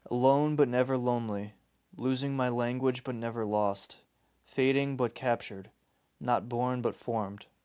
Alone but never lonely, losing my language but never lost, fading but captured, not born but formed.